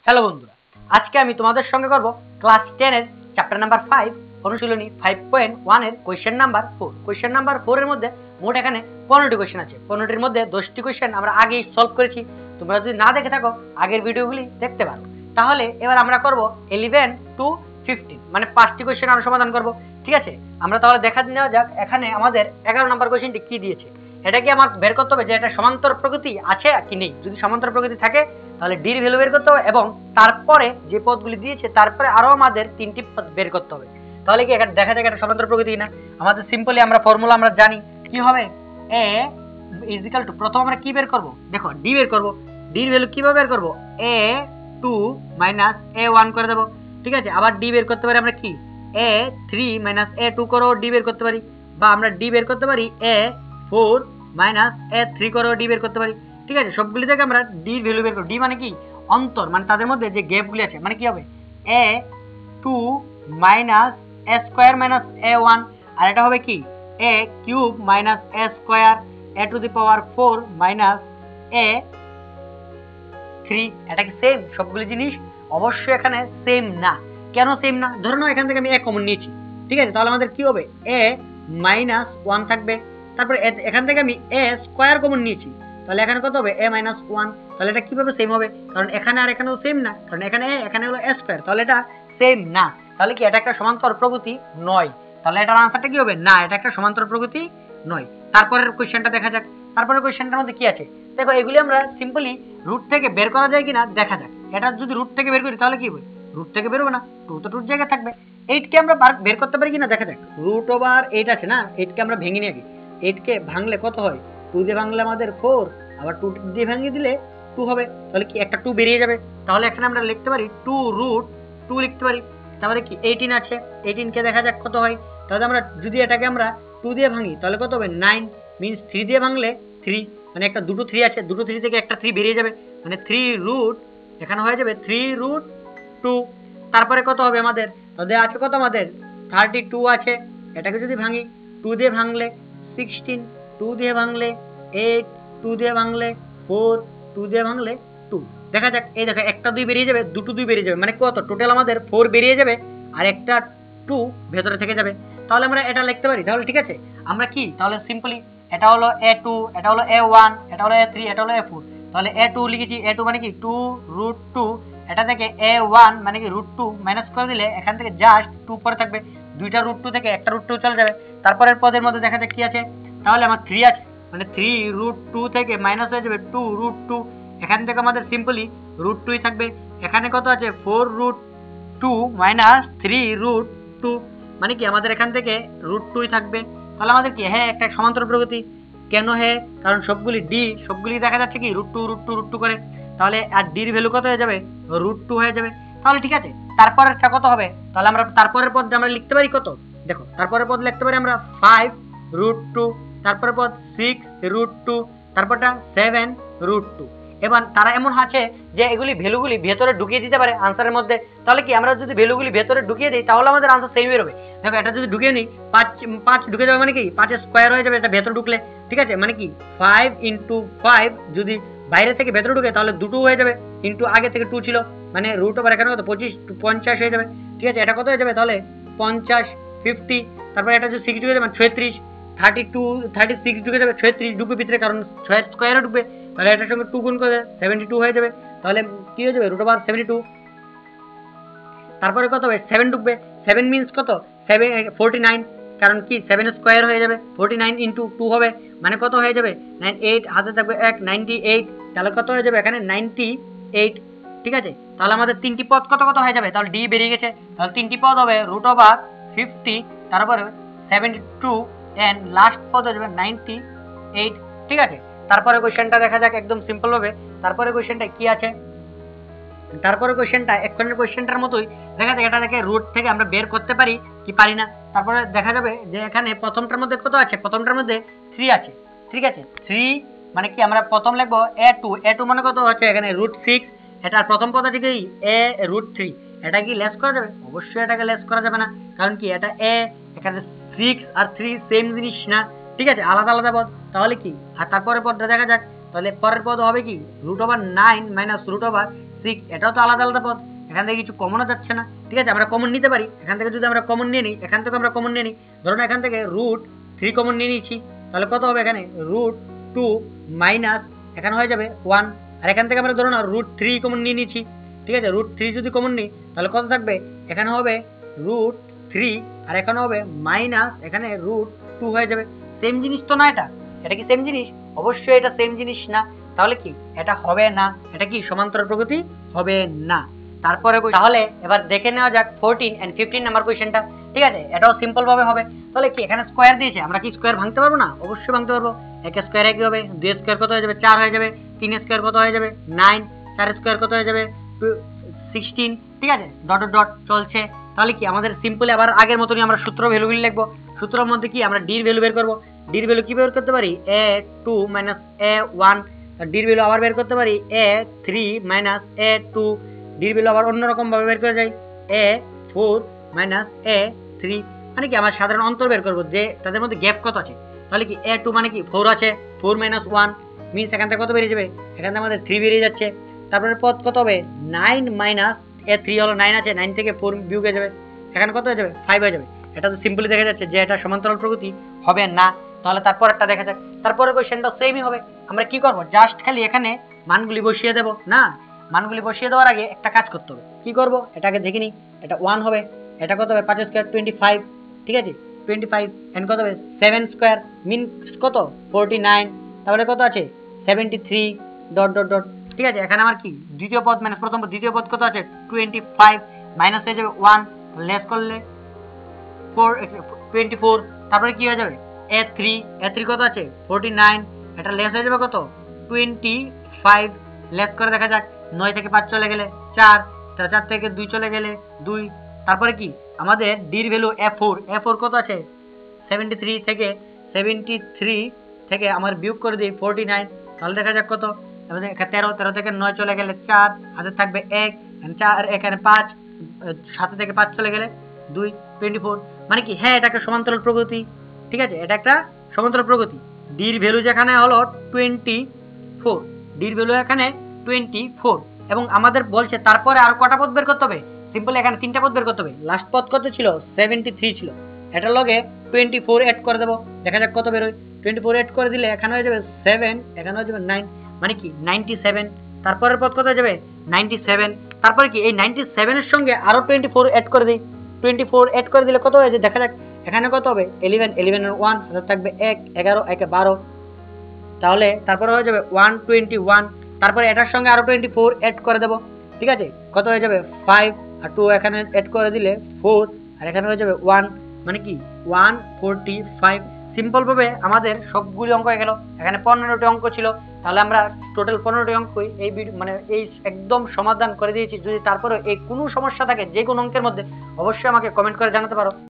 Hello বন্ধুরা, আজকে আমি তোমাদের সঙ্গে করব ক্লাস 10 এর চ্যাপ্টার নাম্বার 5 অনুশীলনী 5.1 এর কোশ্চেন নাম্বার 4। কোশ্চেন নাম্বার 4 এর মধ্যে মোট এখানে 15টি কোশ্চেন আছে। 15টির মধ্যে 10টি কোশ্চেন আমরা আগেই সলভ করেছি। তোমরা যদি না দেখে থাকো আগের ভিডিওগুলি দেখতে পারো। তাহলে এবার আমরা করব 11 টু 15 মানে 5টি কোশ্চেন আমরা সমাধান করব। ঠিক আছে, আমরা তাহলে দেখা নেওয়া যাক এখানে আমাদের 11 নম্বর কোশ্চেনটি কি দিয়েছে। এটা কি আমার বের করতে হবে যে এটা সমান্তর প্রকৃতি আছে কি নেই। যদি সমান্তর প্রকৃতি থাকে তাহলে ডির ভ্যালু বের করতে হবে এবং তারপরে যে পদগুলি দিয়েছে তারপরে আরো আমাদের 3টি পদ বের করতে হবে। তাহলে কি এটা দেখা যাক এটা সমান্তর প্রকৃতি কিনা। আমাদের সিম্পলি আমরা ফর্মুলা আমরা জানি কি হবে, a ইজিক্যাল টু, প্রথম আমরা কি বের করব, দেখো ডি বের করব। ডির ভ্যালু কিভাবে বের করব, a2 মাইনাস a1 করে দেব। ঠিক আছে, আবার ডি বের করতে পারি আমরা কি, a3 মাইনাস a2 করো ডি বের করতে পারি, বা আমরা ডি বের করতে পারি a4 মাইনাস a3 করো ডি বের করতে পারি। ঠিক আছে, সবগুলি থেকে আমরা ডির ভ্যালু বের করব। ডি মানে কি, অন্তর, মানে তাদের মধ্যে যে গ্যাপগুলি আছে, মানে কি হবে a2 minus a square minus a1, আর এটা হবে কি a cube minus a square a to the power 4 minus a3। এটা কি সেম? সবগুলি জিনিস অবশ্যই এখানে সেম না। কেন সেম না? ধরে নাও এখান থেকে আমি a কমন নিয়েছি। ঠিক আছে, তাহলে আমাদের কি হবে, a মাইনাস 1 থাকবে। তারপরে এখান থেকে আমি a স্কয়ার কমন নিয়েছি, তাহলে এখানে কত হবে, a মাইনাস 1। তাহলে এটা কিভাবে সেম হবে, কারণ এখানে আর এখানেও সেম না, কারণ এখানে এখানে হলো a স্কয়ার, তাহলে এটা সেম না। তাহলে কি এটা একটা সমান্তর প্রকৃতি নয়। তাহলে এটার আনসারটা কি হবে, না এটা একটা সমান্তর প্রকৃতি নয়। তারপরের কোশ্চেনটা দেখা যাক। তারপরের কোশ্চেনটার মধ্যে কি আছে দেখো, এগুলি আমরা সিম্পলি রুট থেকে বের করা যায় কিনা দেখা যাক। এটা যদি রুট থেকে বের করি তাহলে কি হবে, রুট থেকে বেরোবে না, 2 তো 2 জায়গায় থাকবে। 8 কে আমরা বের করতে পারি কিনা দেখা যাক। রুট ওভার 8 আছে না, 8 কে আমরা ভেঙে নিই আগে। 8 কে ভাঙলে কত হয়, 2 দিয়ে ভাঙলে আমাদের 4, আবার 2 দিয়ে ভাঙিয়ে দিলে 2 হবে। তাহলে কি একটা 2 বেরিয়ে যাবে। তাহলে এখানে আমরা লিখতে পারি 2 রুট 2 লিখতে পারি। তারপরে কি 18 আছে, 18 কে দেখা যাক কত হয়। তাহলে আমরা যদি এটাকে আমরা 2 দিয়ে ভাঙি তাহলে কত হবে, 9 মিন্স 3 দিয়ে ভাঙলে 3, মানে একটা দুটো 3 আছে, দুটো 3 থেকে একটা 3 বেরিয়ে যাবে, মানে 3 রুট, এখানে হয়ে যাবে 3 রুট 2। তারপরে কত হবে আমাদের, তাহলে আছে কত আমাদের 32 আছে। এটাকে যদি ভাঙি 2 দিয়ে ভাঙলে 16, 2 দিয়ে ভাঙলে 8, 2 দিয়ে ভাঙলে 4, 2 দিয়ে ভাঙলে 2। দেখা যাক, এই দেখো একটা 2 বেরিয়ে যাবে, দুটো 2 বেরিয়ে যাবে, মানে কত টোটাল আমাদের 4 বেরিয়ে যাবে আর একটা 2 ভেতরে থেকে যাবে। তাহলে আমরা এটা লিখতে পারি। তাহলে ঠিক আছে, আমরা কি তাহলে সিম্পলি এটা হলো a2, এটা হলো a1, এটা হলো a3, এটা হলো a4। তাহলে a2 লিখেছি, a2 মানে কি 2 রুট 2, এটা থেকে a1 মানে কি রুট 2 মাইনাস করে দিলে এখান থেকে জাস্ট 2 পরে থাকবে, দুইটা রুট 2 থেকে একটা রুট 2 চলে যাবে। তারপরের পদের মধ্যে দেখা যাক কি আছে, তাহলে আমার 3 আছে, মানে 3 রুট 2 থেকে মাইনাস হয়ে যাবে 2 রুট 2, এখান থেকে আমাদের সিম্পলি রুট 2ই থাকবে। এখানে কত আছে, 4 রুট 2 মাইনাস 3 রুট 2, মানে কি আমাদের এখান থেকে রুট 2ই থাকবে। তাহলে আমাদের কি, হ্যাঁ একটা সমান্তর প্রকৃতি। কেন হ্যাঁ, কারণ সবগুলি ডি, সবগুলি দেখা যাচ্ছে কি রুট 2 রুট 2 রুট 2 করে। তাহলে আর ডির ভ্যালু কত হয়ে যাবে, রুট 2 হয়ে যাবে। তাহলে ঠিক আছে, তারপরেরটা কত হবে, তাহলে আমরা তারপরের পদ আমরা লিখতে পারি কত, দেখো তারপরের পদ লিখতে পারি আমরা 5 রুট 2, তারপরের পদ 6 রুট 2, তারপরটা 7 রুট 2। এবার তারা এমন আছে যে এগুলি ভ্যালুগুলি ভেতরে ঢুকিয়ে দিতে পারে আনসারের মধ্যে। তাহলে কি আমরা যদি ভ্যালুগুলি ভেতরে ঢুকিয়ে দিই তাহলে আমাদের আনসার সেম বেরোবে। দেখো এটা যদি ঢুকিয়ে নিই 5 ঢুকে যাবে, মানে কি 5 স্কয়ার হয়ে যাবে এটা ভেতরে ঢুকলে। ঠিক আছে, মানে কি 5 ইন্টু 5 যদি বাইরে থেকে ভেতরে ঢুকে তাহলে 2 হয়ে যাবে, ইন্টু আগে থেকে 2 ছিল, মানে রুট ওভার এখানে কত 25 50 হয়ে যাবে। ঠিক আছে, এটা কত হয়ে যাবে তাহলে 50 50। তারপরে এটা যদি 6 ঢুকে যাবে 36, 32 36 ঢুকে যাবে, 36 ঢুকবে ভিতরে কারণ 6 স্কয়ারে ঢুকবে, তাহলে এটার সঙ্গে 2 গুণ করে 72 হয়ে যাবে। তাহলে কি হয়ে যাবে, রুট ওভার 72। তারপরে কত হবে, 7 ঢুকবে, 7 মিন্স কত 7 49, কারণ কি 7 স্কয়ার হয়ে যাবে, 49 ইন্টু 2 হবে, মানে কত হয়ে যাবে 98, হাতে থাকবে 1 98। তাহলে কত হয়ে যাবে এখানে 98। ঠিক আছে, তাহলে আমাদের 3টি পদ কত কত হয়ে যাবে, তাহলে ডি বেরিয়ে গেছে। তাহলে 3টি পদ হবে রুট ওভার 50, তারপরে 72 এন্ড লাস্ট পদ হয়ে যাবে 98। ঠিক আছে, তারপরে কোশ্চেনটা দেখা যাক একদম সিম্পল ভাবে। তারপরে কোশ্চেনটা কি আছে, তারপরে কোশ্চেনটা এক্ষণের কোশ্চেনটার মতোই দেখা যাক, এটা থেকে রুট থেকে আমরা বের করতে পারি কি পারি না। তারপরে দেখা যাবে যে এখানে প্রথমটার মধ্যে কত আছে, প্রথমটার মধ্যে 3 আছে। ঠিক আছে, 3 মানে কি আমরা প্রথম লিখবো a2 মানে কত আছে এখানে রুট 6, এটার প্রথম পদ আছে কি a রুট 3। এটা কি লেস করা যাবে, অবশ্যই এটাকে লেস করা যাবে না, কারণ কি এটা a, এখানে 6 আর 3 সেম জিনিস না। ঠিক আছে, আলাদা আলাদা পদ। তাহলে কি, আর তারপরে পদটা দেখা যাক, তাহলে পরের পদ হবে কি root over 9 minus root over 6, এটাও তো আলাদা আলাদা পদ, এখান থেকে কিছু কমনও যাচ্ছে না। ঠিক আছে, আমরা কমন নিতে পারি, এখান থেকে যদি আমরা কমন নিয়ে নিই, এখান থেকে আমরা কমন নিয়ে নিই, ধরুন এখান থেকে √3 কমন নিয়ে নিচ্ছি, তাহলে কত হবে এখানে √2 মাইনাস এখানে হয়ে যাবে 1, আর এখান থেকে আমরা ধরুন √3 কমন নিয়ে নিচ্ছি। ঠিক আছে, √3 যদি কমন নিই তাহলে কত থাকবে, এখানে হবে √3 আর এখানে হবে মাইনাস এখানে √2 হয়ে যাবে। সেম জিনিস তো না, এটা কি সেম জিনিস? অবশ্যই এটা সেম জিনিস না, তাহলে কি এটা হবে না, এটা কি সমান্তরাল প্রকৃতি হবে না। তারপরে তাহলে এবার দেখে নেওয়া যাক 14 and 15 নাম্বার কোশ্চেনটা। ঠিক আছে, এটাও সিম্পল ভাবে হবে। তাহলে কি এখানে স্কয়ার দিয়েছে, আমরা কি স্কয়ার ভাঙতে পারবো না? অবশ্যই ভাঙতে পারবো। 1 স্কয়ার 1 হবে, 2 স্কয়ার কত হয়ে যাবে 4 হয়ে যাবে, 3 স্কয়ার কত হয়ে যাবে 9, 4 স্কয়ার কত হয়ে যাবে 16। ঠিক আছে, ডট ডট ডট চলছে। তাহলে কি আমাদের সিম্পলি আবার আগের মতনই আমরা সূত্র ভ্যালুগুলি লিখবো। সূত্রের মধ্যে কি আমরা ডির ভ্যালু বের করব। ডির ভ্যালু কি বের করতে পারি, a2 মাইনাস a1। ডির ভ্যালু আবার বের করতে পারি a3 মাইনাস a2। ডির ভ্যালু আবার অন্যরকম ভাবে বের করে যাই a4 মাইনাস a3। মানে কি আমরা সাধারণ অন্তর বের করব যে তাদের মধ্যে গ্যাপ কত আছে। তাহলে কি a2 মানে কি 4 আছে, 4 মাইনাস 1 মিন্স এখান থেকে কত বেরিয়ে যাবে, এখান থেকে আমাদের 3 বেরিয়ে যাচ্ছে। তারপরে পদ কত হবে 9 মাইনাস a3 হলো 9 আছে, 9 থেকে 4 বিয়োগ হয়ে যাবে, এখানে কত হয়ে যাবে 5 হয়ে যাবে। এটা তো সিম্পলি দেখা যাচ্ছে যে এটা সমান্তরাল প্রকৃতি হবে না। তাহলে তারপর একটা দেখা যাক, তারপরে কোশ্চেনটা সেমই হবে। আমরা কি করব, জাস্ট খালি এখানে মানগুলি বসিয়ে দেব না, মানগুলি বসিয়ে দেওয়ার আগে একটা কাজ করতে হবে। কি করব, এটাকে দেখে নিই। এটা 1 হবে, এটা কত হবে 5 স্কয়ার 25। ঠিক আছে, 25 এন্ড কত হবে 7 স্কয়ার মিনস কত 49। তাহলে কত আছে 73 ডট ডট ডট। ঠিক আছে, এখানে আমার কি দ্বিতীয় পদ মানে প্রথম পদ, দ্বিতীয় পদ কত আছে 25 মাইনাস হয়ে যাবে 1, লেস করলে 24। তারপরে কি হয়ে যাবে a3 কত আছে 49, এটা লেস হয়ে যাবে কত 25, লেস করে দেখা যাক 9 থেকে 5 চলে গেলে 4, 4 থেকে 2 চলে গেলে 2। তারপরে কি আমাদের ডির ভ্যালু a4 কত আছে 73 থেকে আমার বিয়োগ করে দিই 49, তাহলে দেখা যাক কত 13 থেকে 9 চলে গেলে 4, হাতে থাকবে 1, 4 এখানে 5, 7 থেকে 5 চলে গেলে 2, 24। মানে কি হ্যাঁ এটা একটা সমান্তরাল প্রকৃতি। ঠিক আছে, এটা একটা সমান্তরাল প্রকৃতি। ডির ভ্যালু যেখানে হলো 24, ডির ভ্যালু এখানে 24 এবং আমাদের বলছে তারপরে আর কটা পদ বের করতে হবে, সিম্পল এখানে 3টা পদ বের করতে হবে। লাস্ট পদ কত ছিল 73 ছিল, এটার লগে 24 এড করে দেব, দেখা যাক কত বের হয়। 24 এড করে দিলে এখানে হয়ে যাবে 7, এখানে হয়ে যাবে 9, মানে কি 97। তারপরের পদ কত হয়ে যাবে 97। তারপরে কি এই 97 এর সঙ্গে আরো 24 এড করে দিই, 24 এড করে দিলে কত হয়ে যায় দেখা যাক, এখানে কত হবে 11 এর 1 হাতে থাকবে 1, 11 1 12, তাহলে তারপরে হয়ে যাবে 121। তারপরে এটার সঙ্গে আরো 24 এড করে দেব। ঠিক আছে, কত হয়ে যাবে 5 আর 2 এখানে এড করে দিলে 4, আর এখানে হয়ে যাবে 1, মানে কি 145। সিম্পল ভাবে আমাদের সবগুলি অঙ্ক হয়ে গেল। এখানে 15টি অঙ্ক ছিল, তাহলে আমরা টোটাল 15টি অঙ্কই এই মানে এই একদম সমাধান করে দিয়েছি। যদি তারপরে এই কোনো সমস্যা থাকে যে কোনো অঙ্কের মধ্যে অবশ্যই আমাকে কমেন্ট করে জানাতে পারো।